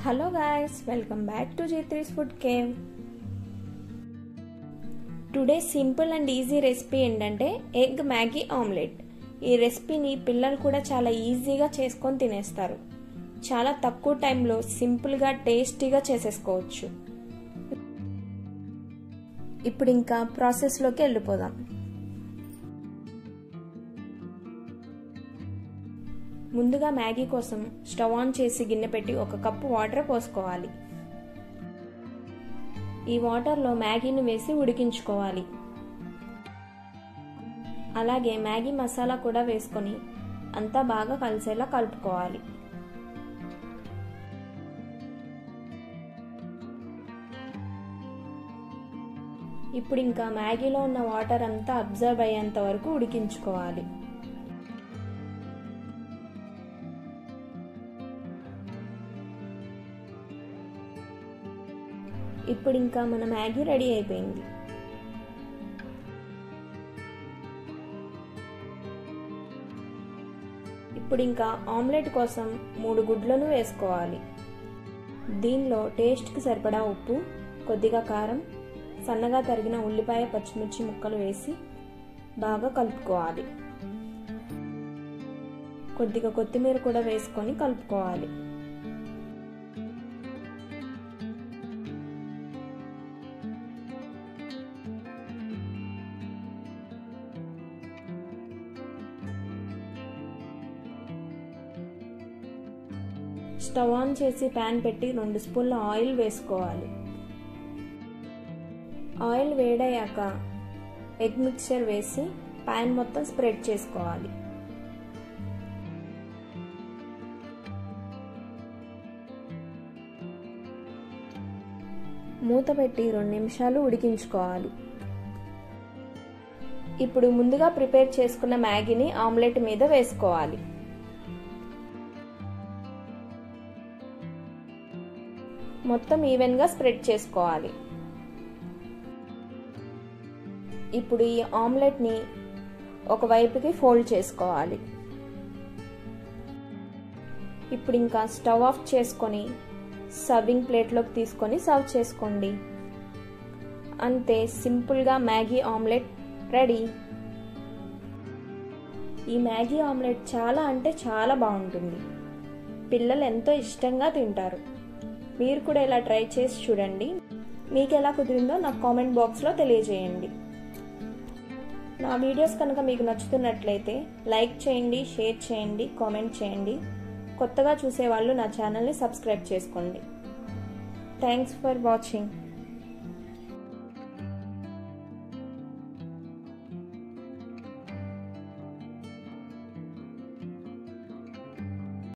Hello guys, welcome back to J3's Food Cave. Today's simple and easy recipe ఏంటంటే egg Maggi omelette. ఈ రెసిపీని పిల్లలు కూడా చాలా ఈజీగా చేసుకొని తినేస్తారు. చాలా తక్కువ టైంలో సింపుల్గా టేస్టీగా చేసేసుకోవచ్చు. ఇప్పుడు ఇంకా ప్రాసెస్లోకి వెళ్ళిపోదాం. ముందుగా మ్యాగీ కోసం స్టవ్ ఆన్ చేసి గిన్నె పెట్టి 1 కప్పు వాటర్ పోసుకోవాలి. ఈ వాటర్లో మ్యాగీని వేసి ఉడికించుకోవాలి. అలాగే మ్యాగీ మసాలా కూడా వేసుకొని అంతా బాగా కలిసేలా కలుపుకోవాలి. ఇప్పుడు ఇంకా మ్యాగీలో ఉన్న వాటర్ అంతా అబ్జర్వ్ అయ్యేంత వరకు ఉడికించుకోవాలి. ఇప్పుడు ఇంకా మన మ్యాగీ రెడీ అయిపోయింది. ఇప్పుడు ఇంకా ఆమ్లెట్ కోసం 3 గుడ్లను వేసుకోవాలి. దీనిలో టేస్ట్కి సరిపడా ఉప్పు, కొద్దిగా కారం, సన్నగా తరిగిన ఉల్లిపాయ పచ్చిమిర్చి ముక్కలు వేసి బాగా కలుపుకోవాలి. కొద్దిగా కొత్తిమీర కూడా వేసుకొని కలుపుకోవాలి. స్టవ్ ఆన్ చేసి ప్యాన్ పెట్టి 2 స్పూన్ల ఆయిల్ వేసుకోవాలి. ఆయిల్ వేడయ్యాక ఎగ్ మిక్చర్ వేసి ప్యాన్ మొత్తం స్ప్రెడ్ చేసుకోవాలి. మూత పెట్టి 2 నిమిషాలు ఉడికించుకోవాలి. ఇప్పుడు ముందుగా ప్రిపేర్ చేసుకున్న మ్యాగీని ఆమ్లెట్ మీద వేసుకోవాలి. మొత్తం ఈవెన్గా స్ప్రెడ్ చేసుకోవాలి. ఇప్పుడు ఈ ఆమ్లెట్ని ఒకవైపుకి ఫోల్డ్ చేసుకోవాలి. ఇప్పుడు ఇంకా స్టవ్ ఆఫ్ చేసుకొని సర్వింగ్ ప్లేట్లోకి తీసుకొని సర్వ్ చేసుకోండి. అంతే, సింపుల్గా మ్యాగీ ఆమ్లెట్ రెడీ. ఈ మ్యాగీ ఆమ్లెట్ చాలా అంటే చాలా బాగుంటుంది. పిల్లలు ఎంతో ఇష్టంగా తింటారు. మీరు కూడా ఇలా ట్రై చేసి చూడండి. మీకు ఎలా కుదిరిందో నాకు కామెంట్ బాక్స్లో తెలియజేయండి. నా వీడియోస్ కనుక మీకు నచ్చుతున్నట్లయితే లైక్ చేయండి, షేర్ చేయండి, కామెంట్ చేయండి. కొత్తగా చూసేవాళ్ళు నా ఛానల్ని సబ్స్క్రైబ్ చేసుకోండి. Thanks for watching.